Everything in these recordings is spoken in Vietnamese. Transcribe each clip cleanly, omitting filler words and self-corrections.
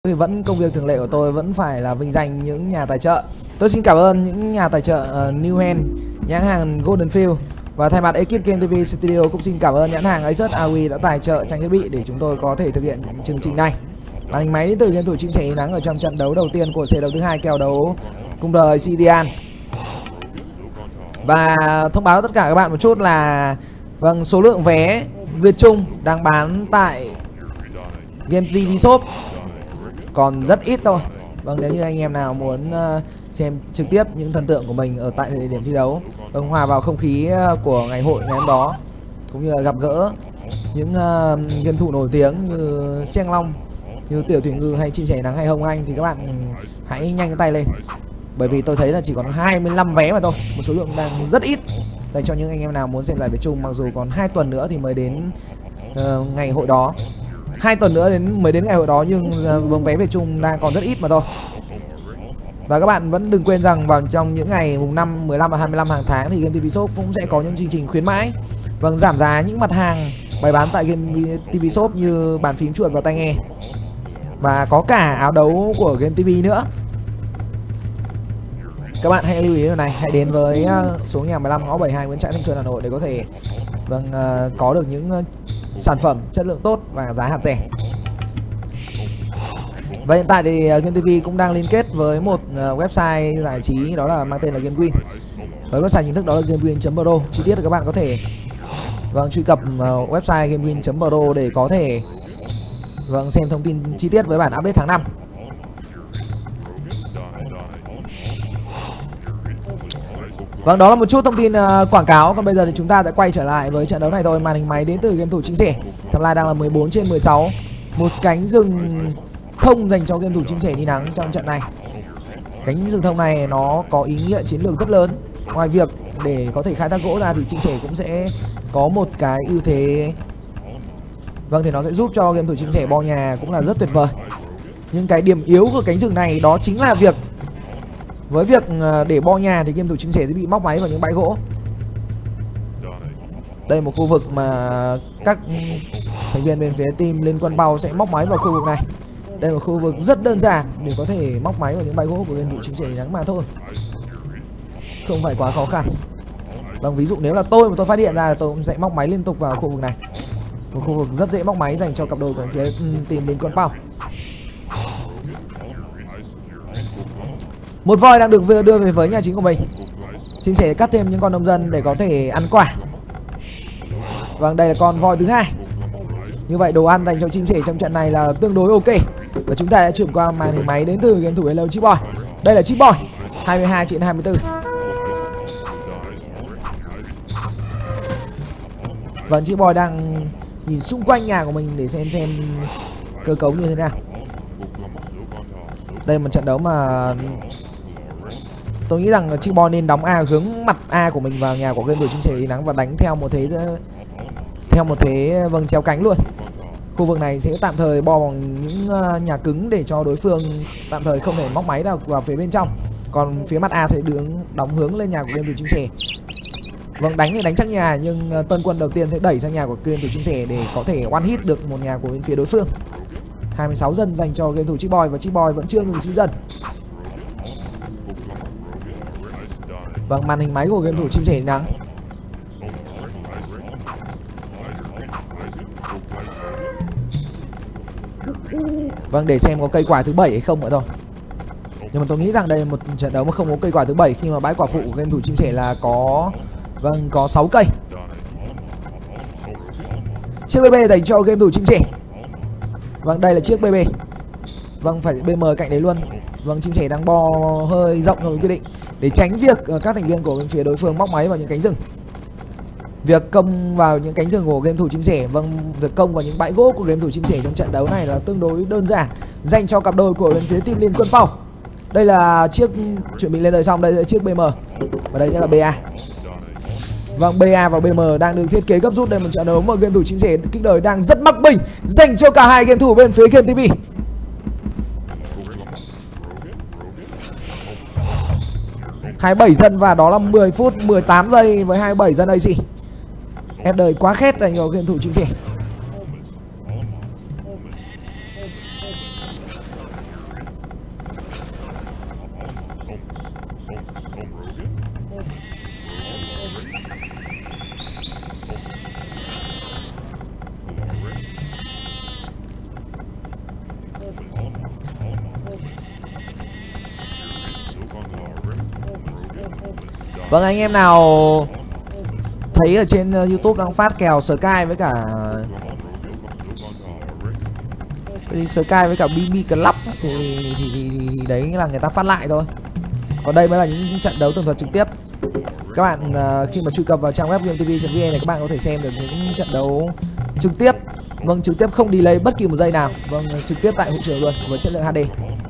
Thì vẫn công việc thường lệ của tôi vẫn phải là vinh danh những nhà tài trợ. Tôi xin cảm ơn những nhà tài trợ New Hand, nhãn hàng Golden Field, và thay mặt ekip Game TV Studio cũng xin cảm ơn nhãn hàng Asus AOE đã tài trợ trang thiết bị để chúng tôi có thể thực hiện chương trình này. Màn hình máy đến từ game thủ chim sẻ ánh nắng ở trong trận đấu đầu tiên của set đấu thứ hai kèo đấu cung đời Sidian. Và thông báo tất cả các bạn một chút là số lượng vé Việt Trung đang bán tại Game TV Shop còn rất ít thôi. Nếu như anh em nào muốn xem trực tiếp những thần tượng của mình ở tại thời điểm thi đấu, hòa vào không khí của ngày hội ngày hôm đó, cũng như là gặp gỡ những game thủ nổi tiếng như Seng Long, như Tiểu Thủy Ngư hay Chim Sẻ Nắng hay Hồng Anh, thì các bạn hãy nhanh cái tay lên, bởi vì tôi thấy là chỉ còn 25 vé mà thôi, một số lượng đang rất ít dành cho những anh em nào muốn xem giải Việt Trung. Mặc dù còn 2 tuần nữa thì mới đến ngày hội đó, 2 tuần nữa mới đến ngày hội đó, nhưng vé Việt Trung đang còn rất ít mà thôi. Và các bạn vẫn đừng quên rằng vào trong những ngày mùng 5, 15 và 25 hàng tháng thì Game TV Shop cũng sẽ có những chương trình khuyến mãi, giảm giá những mặt hàng bày bán tại Game TV Shop như bàn phím, chuột và tai nghe, và có cả áo đấu của Game TV nữa. Các bạn hãy lưu ý điều này, hãy đến với số nhà 15 ngõ 72 Nguyễn Trãi, Thanh Xuân, Hà Nội để có thể có được những sản phẩm chất lượng tốt và giá hạt rẻ. Và hiện tại thì Game TV cũng đang liên kết với một website giải trí, đó là mang tên là GameWin. Với website chính thức đó là gamewin.pro. Chi tiết thì các bạn có thể truy cập website gamewin.pro để có thể xem thông tin chi tiết với bản update tháng 5. Đó là một chút thông tin quảng cáo. Còn bây giờ thì chúng ta sẽ quay trở lại với trận đấu này thôi. Màn hình máy đến từ game thủ Chim Sẻ. Timeline đang là 14/16. Một cánh rừng thông dành cho game thủ Chim Sẻ đi nắng trong trận này. Cánh rừng thông này nó có ý nghĩa chiến lược rất lớn. Ngoài việc để có thể khai thác gỗ ra thì Chim Sẻ cũng sẽ có một cái ưu thế. Thì nó sẽ giúp cho game thủ Chim Sẻ bo nhà cũng là rất tuyệt vời. Nhưng cái điểm yếu của cánh rừng này đó chính là với việc để bo nhà thì game thủ Chim Sẻ sẽ bị móc máy vào những bãi gỗ. Đây là một khu vực mà các thành viên bên phía team Liên Quân Bao sẽ móc máy vào khu vực này. Đây là một khu vực rất đơn giản để có thể móc máy vào những bãi gỗ của game thủ Chim Sẻ nắng mà thôi, không phải quá khó khăn. Ví dụ nếu là tôi mà tôi phát hiện ra là tôi cũng sẽ móc máy liên tục vào khu vực này, một khu vực rất dễ móc máy dành cho cặp đôi của phía team Liên Quân Bao. Một voi đang được đưa về với nhà chính của mình. Chim Sẻ cắt thêm những con nông dân để có thể ăn quả. Đây là con voi thứ hai. Như vậy đồ ăn dành cho Chim Sẻ trong trận này là tương đối ok. Và chúng ta đã chuyển qua màn hình máy đến từ game thủ Hello Chip Boy. Đây là Chip Boy 22/24. Chip Boy đang nhìn xung quanh nhà của mình để xem cơ cấu như thế nào. Đây là một trận đấu mà tôi nghĩ rằng Chip Boy nên đóng A, hướng mặt A của mình vào nhà của game thủ Chim Sẻ nắng và đánh theo một thế treo cánh luôn. Khu vực này sẽ tạm thời bo bằng những nhà cứng để cho đối phương tạm thời không thể móc máy vào phía bên trong. Còn phía mặt A sẽ đóng hướng lên nhà của game thủ Chim Sẻ. Đánh thì đánh chắc nhà, nhưng tân quân đầu tiên sẽ đẩy sang nhà của game thủ Chim Sẻ để có thể one hit được một nhà của bên phía đối phương. 26 dân dành cho game thủ Chip Boy, và Chip Boy vẫn chưa ngừng sinh dân. Màn hình máy của game thủ Chim Sẻ nắng. Để xem có cây quả thứ 7 hay không nữa thôi. Nhưng mà tôi nghĩ rằng đây là một trận đấu mà không có cây quả thứ 7, khi mà bãi quả phụ của game thủ Chim Sẻ là có 6 cây. Chiếc BB dành cho game thủ Chim Sẻ. Đây là chiếc BB. Phải BM cạnh đấy luôn. Chim Sẻ đang bo hơi rộng rồi quyết định để tránh việc các thành viên của bên phía đối phương móc máy vào những cánh rừng. Việc công vào những cánh rừng của game thủ Chim Sẻ, việc công vào những bãi gỗ của game thủ Chim Sẻ trong trận đấu này là tương đối đơn giản dành cho cặp đôi của bên phía team Liên Quân Bao. Đây là chiếc chuẩn bị lên đời xong, đây là chiếc BM và đây sẽ là BA. BA và BM đang được thiết kế gấp rút. Đây là một trận đấu mà game thủ Chim Sẻ kích đời đang rất mắc bình dành cho cả hai game thủ bên phía Game TV. 27 dân và đó là 10 phút 18 giây với 27 dân AC. Ép đời quá khét dành cho game thủ Chim Sẻ. Vâng, anh em nào thấy ở trên YouTube đang phát kèo Sky với cả Sky với cả BB Club thì đấy là người ta phát lại thôi. Còn đây mới là những trận đấu tường thuật trực tiếp. Các bạn khi mà truy cập vào trang web gametv.vn này, các bạn có thể xem được những trận đấu trực tiếp. Vâng, trực tiếp không delay bất kỳ một giây nào. Vâng, trực tiếp tại hội trường luôn với chất lượng HD.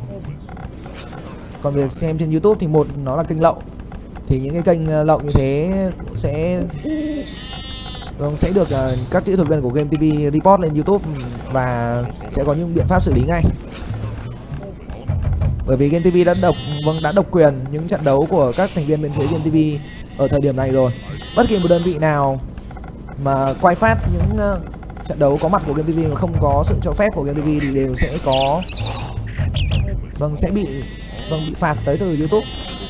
Còn việc xem trên YouTube thì một nó là kênh lậu, thì những cái kênh lậu như thế sẽ được các kỹ thuật viên của Game TV report lên YouTube và sẽ có những biện pháp xử lý ngay. Bởi vì Game TV đã độc quyền những trận đấu của các thành viên bên phía Game TV ở thời điểm này rồi. Bất kỳ một đơn vị nào mà quay phát những trận đấu có mặt của Game TV mà không có sự cho phép của Game TV thì đều sẽ có sẽ bị phạt tới từ YouTube.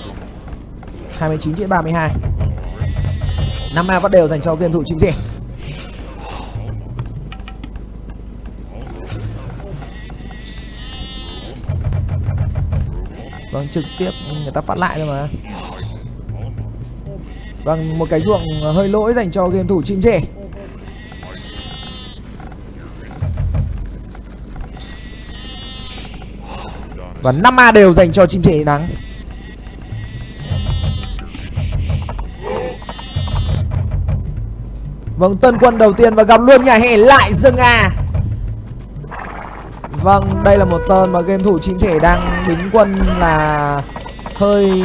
29/32. 5A bắt đều dành cho game thủ chim sẻ. Vâng, trực tiếp người ta phát lại thôi mà. Vâng, một cái ruộng hơi lỗi dành cho game thủ chim sẻ. Và 5A đều dành cho chim sẻ nắng. Vâng, tân quân đầu tiên và gặp luôn nhà hè lại dừng à. Vâng, đây là một tên mà game thủ chim sẻ đang đính quân là hơi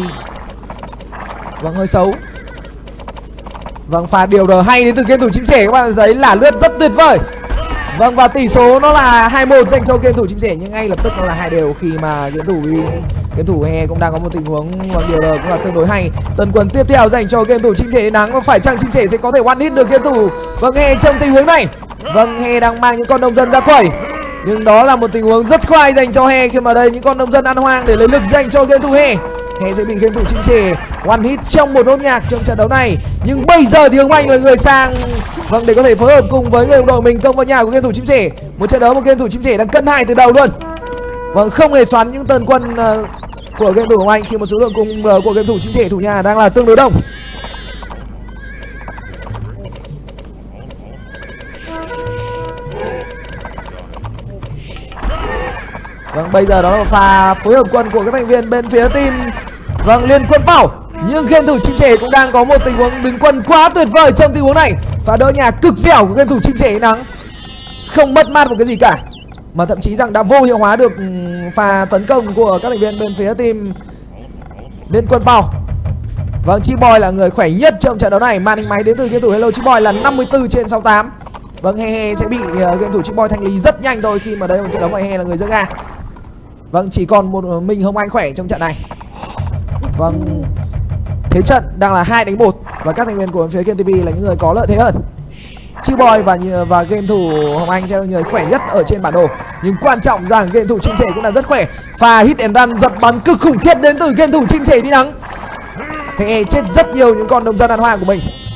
xấu. Vâng, pha điều R hay đến từ game thủ chim sẻ, các bạn thấy là lướt rất tuyệt vời. Vâng, và tỷ số nó là 2-1 dành cho game thủ chim sẻ, nhưng ngay lập tức nó là 2 đều khi mà game thủ He cũng đang có một tình huống điều R cũng là tương đối hay. Tấn quân tiếp theo dành cho game thủ chim sẻ nắng, và phải chăng chim sẻ sẽ có thể one hit được game thủ He trong tình huống này. Vâng, He đang mang những con nông dân ra quẩy, nhưng đó là một tình huống rất khoai dành cho He khi mà đây những con nông dân ăn hoang để lấy lực dành cho game thủ He. He sẽ bị game thủ chim sẻ one hit trong một nốt nhạc trong trận đấu này. Nhưng bây giờ thì Hồng Anh là người sang để có thể phối hợp cùng với người đồng đội mình công vào nhà của game thủ chim sẻ. Một trận đấu mà game thủ chim sẻ đang cân hai từ đầu luôn. Vâng, không hề xoắn những tần quân của game thủ Hồng Anh khi một số lượng cùng của game thủ chim sẻ thủ nhà đang là tương đối đông. Vâng, bây giờ đó là pha phối hợp quân của các thành viên bên phía team Liên Quân Bảo. Nhưng game thủ chim sẻ cũng đang có một tình huống đứng quân quá tuyệt vời trong tình huống này. Pha đỡ nhà cực dẻo của game thủ chim sẻ nắng, không mất mát một cái gì cả, mà thậm chí rằng đã vô hiệu hóa được pha tấn công của các thành viên bên phía team Liên Quân Bảo. Vâng, Chiboy là người khỏe nhất trong trận đấu này. Màn hình máy đến từ game thủ Hello Chiboy là 54/68. Vâng, He sẽ bị game thủ Chiboy thanh lý rất nhanh thôi khi mà đây là một trận đấu mà He là người dẫn ga. Vâng, chỉ còn một mình Hồng Anh khỏe trong trận này. Vâng, thế trận đang là 2-1 và các thành viên của phía Game TV là những người có lợi thế hơn. Chiboy và game thủ Hồng Anh sẽ là người khỏe nhất ở trên bản đồ. Nhưng quan trọng rằng game thủ chim sẻ cũng là rất khỏe. Pha hit and run giật bắn cực khủng khiếp đến từ game thủ chim sẻ đi nắng. He chết rất nhiều những con nông dân ăn hoang của mình.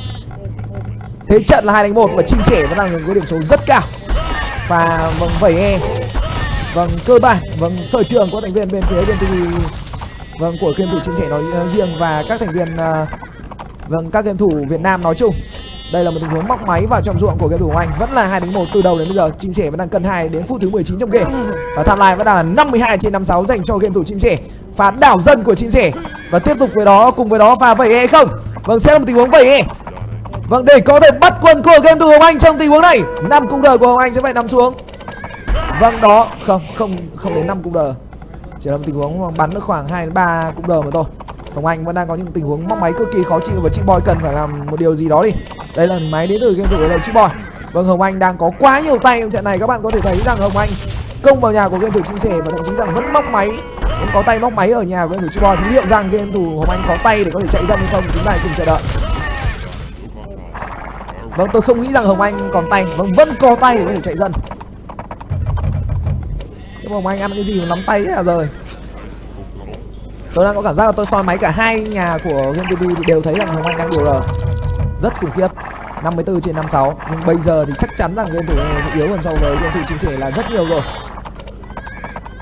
Thế trận là 2-1 và chim sẻ vẫn là người có điểm số rất cao. Pha vẩy He. Vâng, cơ bản sở trường của thành viên bên phía Game TV của game thủ chim sẻ nói riêng và các thành viên các game thủ Việt Nam nói chung. Đây là một tình huống móc máy vào trong ruộng của game thủ Hồng Anh, vẫn là 2-1 từ đầu đến bây giờ. Chim sẻ vẫn đang cân 2 đến phút thứ 19 trong game. Và timeline vẫn đang là 52/56 dành cho game thủ chim sẻ. Pha đảo dân của chim sẻ và tiếp tục với đó, cùng với đó pha vẩy E không. Vâng, sẽ là một tình huống vẩy E. Vâng, để có thể bắt quân của game thủ Hồng Anh trong tình huống này. 5 cung đờ của Hồng Anh sẽ phải nằm xuống. Vâng, đó không đến 5 cung đờ, chỉ là một tình huống bắn được khoảng 2 đến 3 cung đờ mà thôi. Hồng Anh vẫn đang có những tình huống móc máy cực kỳ khó chịu và Chiboy cần phải làm một điều gì đó đi. Đây là máy đến từ game thủ đầu Chiboy. Vâng, Hồng Anh đang có quá nhiều tay trong trận này. Các bạn có thể thấy rằng Hồng Anh công vào nhà của game thủ chim sẻ và thậm chí rằng vẫn móc máy, vẫn có tay móc máy ở nhà của game thủ Chiboy. Thì liệu rằng game thủ Hồng Anh có tay để có thể chạy dâm hay không, chúng ta cùng chờ đợi. Vâng, tôi không nghĩ rằng Hồng Anh còn tay. Vâng, vẫn có tay để có thể chạy dân. Nhưng mà Hồng Anh ăn cái gì mà nắm tay thế là rồi. Tôi đang có cảm giác là tôi soi máy cả hai nhà của Game TV thì đều thấy rằng Hồng Anh đang điều R rất khủng khiếp, 54/56. Nhưng bây giờ thì chắc chắn rằng game thủ này sẽ yếu hơn so với game thủ chim sẻ là rất nhiều rồi.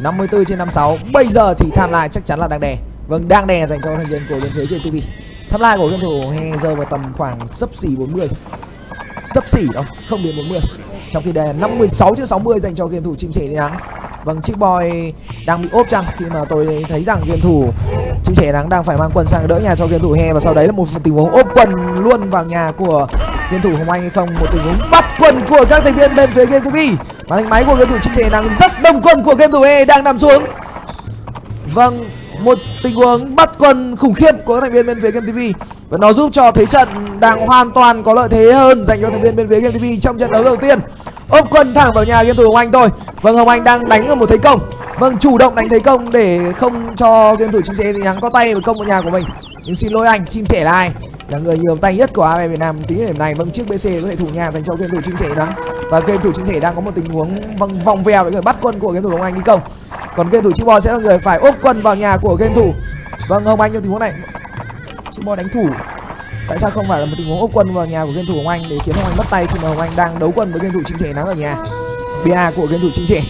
54/56. Bây giờ thì tham lai chắc chắn là đang đè. Vâng, đang đè dành cho thành viên của bên phía GameTV. Tham lai của game thủ He rơi vào tầm khoảng xấp xỉ 40. Xấp xỉ đâu, không đến 40. Trong khi đè 56/60 dành cho game thủ Chim Sẻ Đi Nắng. Vâng, Chick Boy đang bị ốp chăng khi mà tôi thấy rằng game thủ Chim Sẻ Nắng đang phải mang quân sang đỡ nhà cho game thủ He, và sau đấy là một tình huống ốp quân luôn vào nhà của game thủ Hồng Anh hay không, một tình huống bắt quân của các thành viên bên phía GameTV. Màn hình máy của game thủ Chim Sẻ Nắng rất đông quân của game thủ He đang nằm xuống. Vâng, một tình huống bắt quân khủng khiếp của các thành viên bên phía GameTV, và nó giúp cho thế trận đang hoàn toàn có lợi thế hơn dành cho thành viên bên phía GameTV trong trận đấu đầu tiên. Ốp quân thẳng vào nhà game thủ Hồng Anh thôi. Vâng, Hồng Anh đang đánh ở một thế công. Vâng, chủ động đánh thế công để không cho game thủ Chim Sẻ Đi Nắng có tay vào công vào nhà của mình. Nhưng xin lỗi anh, Chim Sẻ là ai? Là người nhiều tay nhất của AFF Việt Nam tính điểm này. Vâng, chiếc BC có thể thủ nhà dành cho game thủ Chim Sẻ Đi Nắng, và game thủ Chim Sẻ đang có một tình huống vòng vèo để người bắt quân của game thủ Hồng Anh đi công. Còn game thủ Chick Boy sẽ là người phải ốp quân vào nhà của game thủ Hồng Anh trong tình huống này. Chick Boy đánh thủ. Tại sao không phải là một tình huống ốp quân vào nhà của game thủ Hồng Anh để khiến Hồng Anh mất tay khi mà Hồng Anh đang đấu quân với game thủ Chim Sẻ Nắng ở nhà. BA của game thủ Chim Sẻ.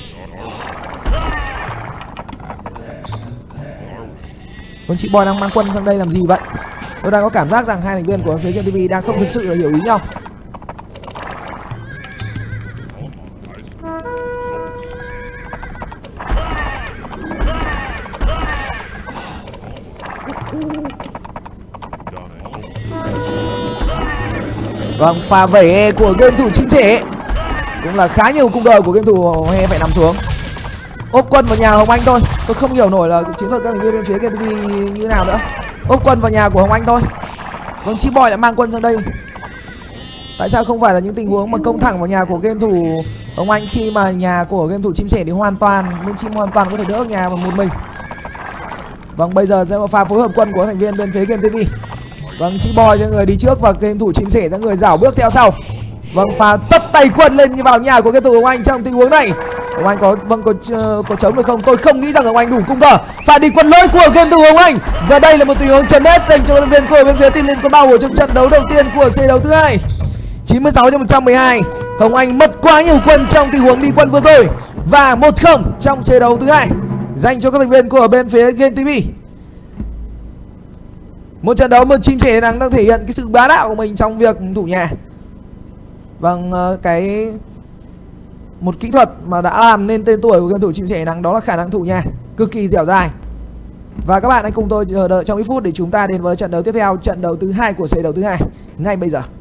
Còn Chick Boy đang mang quân sang đây làm gì vậy? Tôi đang có cảm giác rằng hai thành viên của phía GameTV đang không thực sự là hiểu ý nhau. Vâng, pha vẩy của game thủ Chim Sẻ cũng là khá nhiều cung đời của game thủ He phải nằm xuống. Ốp quân vào nhà Hồng Anh thôi. Tôi không hiểu nổi là chiến thuật các thành viên bên phía GameTV như nào nữa. Ốp quân vào nhà của Hồng Anh thôi. Vâng, Chick Boy lại mang quân sang đây. Tại sao không phải là những tình huống mà công thẳng vào nhà của game thủ Hồng Anh khi mà nhà của game thủ Chim Sẻ thì hoàn toàn bên Chim hoàn toàn có thể đỡ nhà vào một mình. Vâng, bây giờ sẽ có pha phối hợp quân của thành viên bên phía GameTV. Vâng, Chick Boy cho người đi trước và game thủ Chim Sẻ cho người rảo bước theo sau. Vâng, pha tất tay quân lên vào nhà của game thủ Hồng Anh trong tình huống này. Hồng Anh có chống được không? Tôi không nghĩ rằng Hồng Anh đủ cung cờ. Pha đi quân lỗi của game thủ Hồng Anh, và đây là một tình huống chấm hết dành cho thành viên của bên phía Team Liên Quân Bao ở trong trận đấu đầu tiên của C đấu thứ hai. 96/112. Hồng Anh mất quá nhiều quân trong tình huống đi quân vừa rồi, và 1-0 trong C đấu thứ hai dành cho các thành viên của bên phía GameTV. Một trận đấu mà Chim Sẻ Nắng đang thể hiện cái sự bá đạo của mình trong việc thủ nhà. Vâng, một kỹ thuật mà đã làm nên tên tuổi của game thủ Chim Sẻ Nắng đó là khả năng thủ nhà cực kỳ dẻo dai. Và các bạn hãy cùng tôi chờ đợi trong ít phút để chúng ta đến với trận đấu tiếp theo, trận đấu thứ hai của C đấu thứ hai ngay bây giờ.